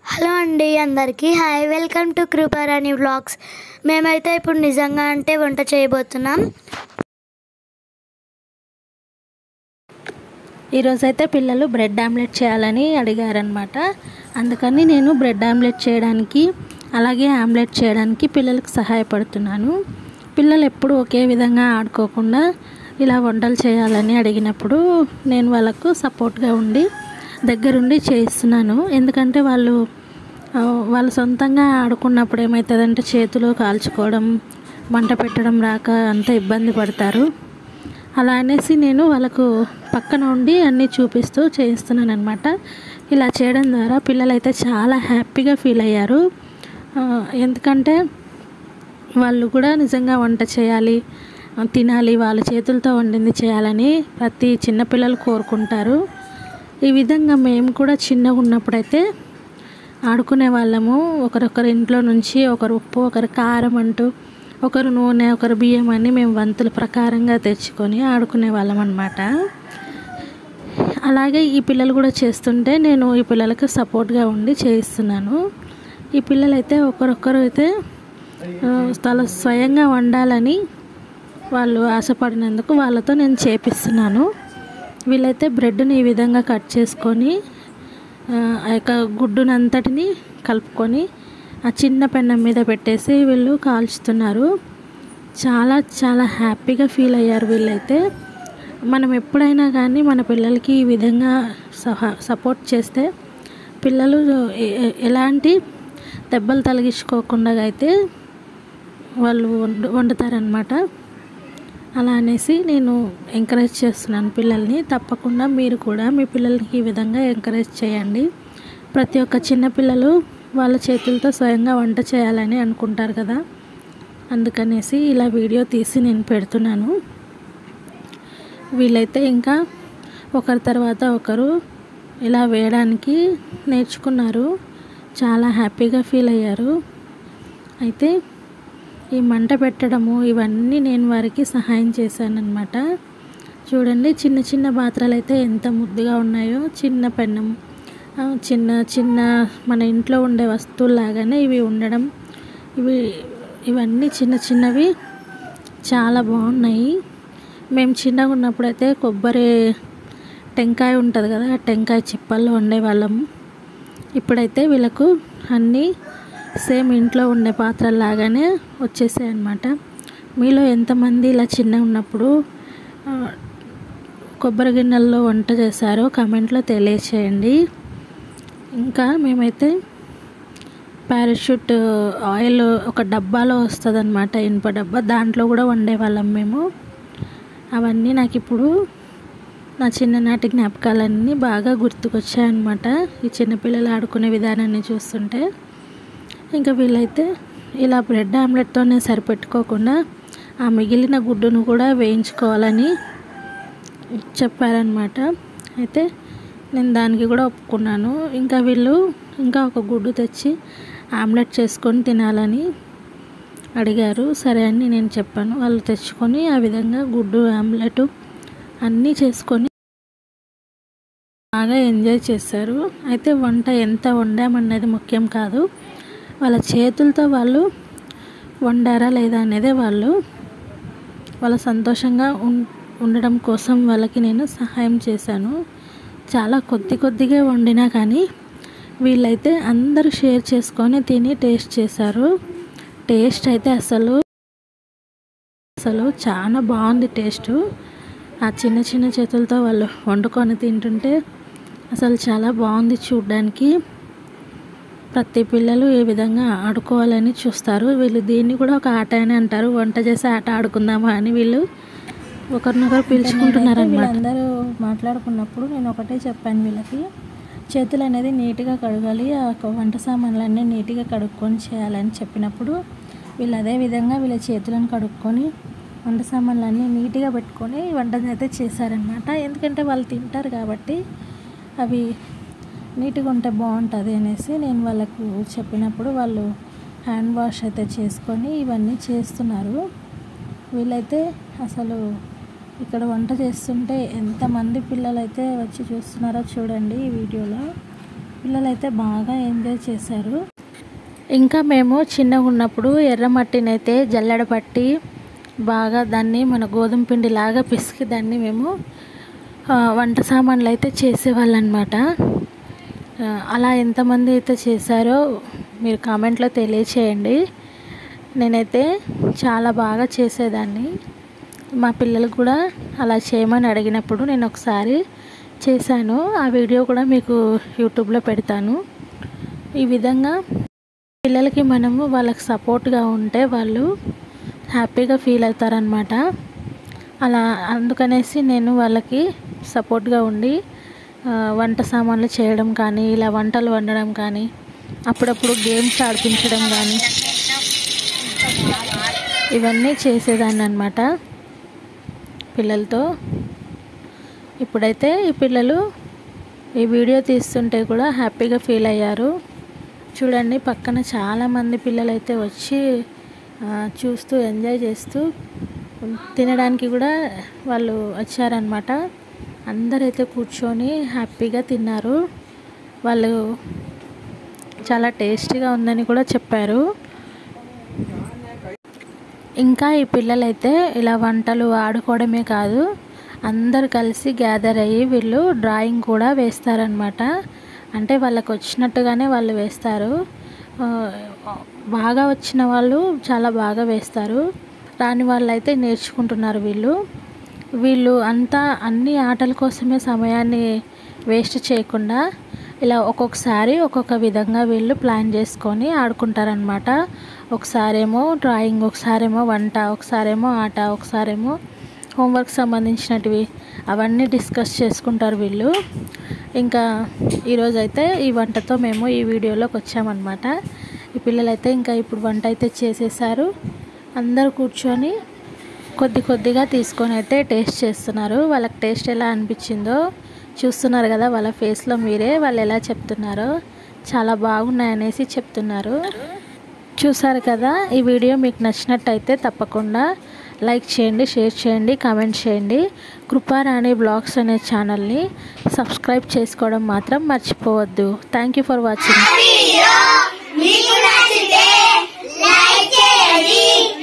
Hello అండి అందరికీ hi welcome to Kriparani vlogs. మేమైతే ఇప్పుడు నిజంగా అంటే వంట చేయబోతున్నాం. ఈరోజైతే పిల్లలు బ్రెడ్ ఆమ్లెట్ చేయాలని అడిగారనమాట. అందుకని నేను బ్రెడ్ ఆమ్లెట్ చేయడానికి అలాగే ఆమ్లెట్ చేయడానికి పిల్లలకు సహాయపడుతున్నాను. పిల్లలు ఎప్పుడు ఒకే విధంగా ఆడుకోకుండా ఇలా వంటలు చేయాలని అడిగినప్పుడు నేను వాళ్ళకు సపోర్ట్గా ఉండి దగ్గరుండి చేయిస్తున్నాను. ఎందుకంటే వాళ్ళు సొంతంగా ఆడుకున్నప్పుడు ఏమవుతుందంటే చేతులు కాల్చుకోవడం, మంట పెట్టడం రాక అంత ఇబ్బంది పడతారు. అలా అనేసి నేను వాళ్ళకు పక్కన ఉండి అన్నీ చూపిస్తూ చేయిస్తున్నాను అనమాట. ఇలా చేయడం ద్వారా పిల్లలైతే చాలా హ్యాపీగా ఫీల్ అయ్యారు. ఎందుకంటే వాళ్ళు కూడా నిజంగా వంట చేయాలి, తినాలి, వాళ్ళ చేతులతో వండింది చేయాలని ప్రతి చిన్నపిల్లలు కోరుకుంటారు. ఈ విధంగా మేము కూడా చిన్నగా ఉన్నప్పుడైతే ఆడుకునే వాళ్ళము. ఒకరొకరు ఇంట్లో నుంచి ఒకరు ఉప్పు, ఒకరు కారం అంటూ, ఒకరు నూనె, ఒకరు బియ్యం అని మేము వంతుల ప్రకారంగా తెచ్చుకొని ఆడుకునే వాళ్ళం అన్నమాట. అలాగే ఈ పిల్లలు కూడా చేస్తుంటే నేను ఈ పిల్లలకు సపోర్ట్గా ఉండి చేయిస్తున్నాను. ఈ పిల్లలైతే ఒకరొకరు అయితే స్వయంగా వండాలని వాళ్ళు ఆశపడినందుకు వాళ్ళతో నేను చేపిస్తున్నాను. వీళ్ళైతే బ్రెడ్ని ఈ విధంగా కట్ చేసుకొని ఆ యొక్క గుడ్డునంతటిని కలుపుకొని ఆ చిన్న పెన్నం మీద పెట్టేసి వీళ్ళు కాల్చుతున్నారు. చాలా చాలా హ్యాపీగా ఫీల్ అయ్యారు వీళ్ళైతే. మనం ఎప్పుడైనా కానీ మన పిల్లలకి ఈ విధంగా సపోర్ట్ చేస్తే పిల్లలు ఎలాంటి దెబ్బలు తగిలించుకోకుండా అయితే వాళ్ళు వండుతారనమాట. అలా అనేసి నేను ఎంకరేజ్ చేస్తున్నాను పిల్లల్ని. తప్పకుండా మీరు కూడా మీ పిల్లలకి ఈ విధంగా ఎంకరేజ్ చేయండి. ప్రతి ఒక్క చిన్న పిల్లలు వాళ్ళ చేతులతో స్వయంగా వంట చేయాలని అనుకుంటారు కదా, అందుకనేసి ఇలా వీడియో తీసి నేను పెడుతున్నాను. వీళ్ళైతే ఇంకా ఒకరి తర్వాత ఒకరు ఇలా వేయడానికి నేర్చుకున్నారు. చాలా హ్యాపీగా ఫీల్ అయ్యారు. అయితే ఈ మంట పెట్టడము ఇవన్నీ నేను వారికి సహాయం చేశానన్నమాట. చూడండి, చిన్న చిన్న పాత్రలు అయితే ఎంత ముద్దుగా ఉన్నాయో. చిన్న పెన్నం, చిన్న చిన్న మన ఇంట్లో ఉండే వస్తువుల్లాగానే ఇవి ఉండడం, ఇవన్నీ చిన్న చిన్నవి చాలా బాగున్నాయి. మేము చిన్నగా ఉన్నప్పుడైతే టెంకాయ ఉంటుంది కదా, ఆ టెంకాయ చిప్పల్లో వండేవాళ్ళము. ఇప్పుడైతే వీళ్ళకు అన్నీ సేమ్ ఇంట్లో ఉండే పాత్రలాగానే వచ్చేసాయి అన్నమాట. మీలో ఎంతమంది ఇలా చిన్నగా ఉన్నప్పుడు కొబ్బరి గిన్నెల్లో వంట చేశారో కామెంట్లో తెలియచేయండి. ఇంకా మేమైతే పారాషూట్ ఆయిల్ ఒక డబ్బాలో వస్తుంది అన్నమాట, ఇనుప డబ్బా, దాంట్లో కూడా వండేవాళ్ళం మేము. అవన్నీ నాకు ఇప్పుడు నా చిన్ననాటి జ్ఞాపకాలన్నీ బాగా గుర్తుకొచ్చాయన్నమాట ఈ చిన్నపిల్లలు ఆడుకునే విధానాన్ని చూస్తుంటే. ఇంకా వీళ్ళైతే ఇలా బ్రెడ్ ఆమ్లెట్తోనే సరిపెట్టుకోకుండా ఆ మిగిలిన గుడ్డును కూడా వేయించుకోవాలని చెప్పారనమాట. అయితే నేను దానికి కూడా ఒప్పుకున్నాను. ఇంకా వీళ్ళు ఇంకా ఒక గుడ్డు తెచ్చి ఆమ్లెట్ చేసుకొని తినాలని అడిగారు. సరే అని నేను చెప్పాను. వాళ్ళు తెచ్చుకొని ఆ విధంగా గుడ్డు ఆమ్లెట్ అన్నీ చేసుకొని బాగా ఎంజాయ్ చేశారు. అయితే వంట ఎంత వండామన్నది ముఖ్యం కాదు, వాళ్ళ చేతులతో వాళ్ళు వండారా లేదా అనేదే వాళ్ళ సంతోషంగా ఉండడం కోసం వాళ్ళకి నేను సహాయం చేశాను. చాలా కొద్దిగా వండినా కానీ వీళ్ళైతే అందరూ షేర్ చేసుకొని తిని టేస్ట్ చేశారు. టేస్ట్ అయితే అసలు చాలా బాగుంది టేస్టు. ఆ చిన్న చిన్న చేతులతో వాళ్ళు వండుకొని తింటుంటే అసలు చాలా బాగుంది చూడడానికి. ప్రతి పిల్లలు ఏ విధంగా ఆడుకోవాలని చూస్తారు. వీళ్ళు దీన్ని కూడా ఒక ఆట అని అంటారు. వంట చేసి ఆట ఆడుకుందామా అని వీళ్ళు ఒకరినొకరు పిలుచుకుంటున్నారు అన్నమాట. అందరూ మాట్లాడుకున్నప్పుడు నేను ఒకటే చెప్పాను, వీళ్ళకి చేతులు అనేది నీట్గా కడగాలి, ఆ వంట సామాన్లన్నీ నీట్గా కడుక్కొని చేయాలని చెప్పినప్పుడు వీళ్ళు అదే విధంగా వీళ్ళ చేతులను కడుక్కొని వంట సామాన్లన్నీ నీట్గా పెట్టుకొని వంటని అయితే చేశారనమాట. ఎందుకంటే వాళ్ళు తింటారు కాబట్టి అవి నీట్గా ఉంటే బాగుంటుంది అనేసి నేను వాళ్ళకు చెప్పినప్పుడు వాళ్ళు హ్యాండ్ వాష్ అయితే చేసుకొని ఇవన్నీ చేస్తున్నారు. వీళ్ళైతే అసలు ఇక్కడ వంట చేస్తుంటే ఎంతమంది పిల్లలు అయితే వచ్చి చూస్తున్నారో చూడండి ఈ వీడియోలో. పిల్లలైతే బాగా ఎంజాయ్ చేశారు. ఇంకా మేము చిన్నగా ఉన్నప్పుడు ఎర్రమట్టిని అయితే జల్లెడ పట్టి బాగా దాన్ని మన గోధుమ పిండి లాగా పిసికి దాన్ని మేము వంట సామాన్లు అయితే చేసేవాళ్ళు అనమాట. అలా ఎంతమంది అయితే చేశారో మీరు కామెంట్లో తెలియచేయండి. నేనైతే చాలా బాగా చేసేదాన్ని. మా పిల్లలు కూడా అలా చేయమని అడిగినప్పుడు నేను ఒకసారి చేశాను. ఆ వీడియో కూడా మీకు యూట్యూబ్లో పెడతాను. ఈ విధంగా పిల్లలకి మనము వాళ్ళకి సపోర్ట్గా ఉంటే వాళ్ళు హ్యాపీగా ఫీల్ అవుతారనమాట. అలా అందుకనేసి నేను వాళ్ళకి సపోర్ట్గా ఉండి వంట సామాన్లు చేయడం కానీ, ఇలా వంటలు వండడం కానీ, అప్పుడప్పుడు గేమ్స్ ఆడిపించడం కానీ ఇవన్నీ చేసేదాన్ని అన్నమాట పిల్లలతో. ఇప్పుడైతే ఈ పిల్లలు ఈ వీడియో తీస్తుంటే కూడా హ్యాపీగా ఫీల్ అయ్యారు. చూడండి, పక్కన చాలామంది పిల్లలు అయితే వచ్చి చూస్తూ ఎంజాయ్ చేస్తూ తినడానికి కూడా వాళ్ళు వచ్చారనమాట. అందరైతే కూర్చొని హ్యాపీగా తిన్నారు. వాళ్ళు చాలా టేస్టీగా ఉందని కూడా చెప్పారు. ఇంకా ఈ పిల్లలైతే ఇలా వంటలు ఆడుకోవడమే కాదు, అందరు కలిసి గ్యాదర్ అయ్యి వీళ్ళు డ్రాయింగ్ కూడా వేస్తారనమాట. అంటే వాళ్ళకు వచ్చినట్టుగానే వాళ్ళు వేస్తారు. బాగా వచ్చిన వాళ్ళు చాలా బాగా వేస్తారు. రాని వాళ్ళు అయితే నేర్చుకుంటున్నారు. వీళ్ళు అంతా అన్ని ఆటల కోసమే సమయాన్ని వేస్ట్ చేయకుండా ఇలా ఒక్కొక్కసారి ఒక్కొక్క విధంగా వీళ్ళు ప్లాన్ చేసుకొని ఆడుకుంటారనమాట. ఒకసారేమో డ్రాయింగ్, ఒకసారేమో వంట, ఒకసారేమో ఆట, ఒకసారేమో హోంవర్క్ సంబంధించినటివి అవన్నీ డిస్కస్ చేసుకుంటారు వీళ్ళు. ఇంకా ఈరోజైతే ఈ వంటతో మేము ఈ వీడియోలోకి వచ్చామన్నమాట. ఈ పిల్లలైతే ఇంకా ఇప్పుడు వంట అయితే చేసేసారు. అందరూ కూర్చొని కొద్దిగా తీసుకొని అయితే టేస్ట్ చేస్తున్నారు. వాళ్ళకి టేస్ట్ ఎలా అనిపించిందో చూస్తున్నారు కదా వాళ్ళ ఫేస్లో మీరే, వాళ్ళు ఎలా చెప్తున్నారో. చాలా బాగున్నాయనేసి చెప్తున్నారు. చూసారు కదా, ఈ వీడియో మీకు నచ్చినట్టయితే తప్పకుండా లైక్ చేయండి, షేర్ చేయండి, కామెంట్ చేయండి. కృపారాణి బ్లాగ్స్ అనే ఛానల్ని సబ్స్క్రైబ్ చేసుకోవడం మాత్రం మర్చిపోవద్దు. Thank you for watching.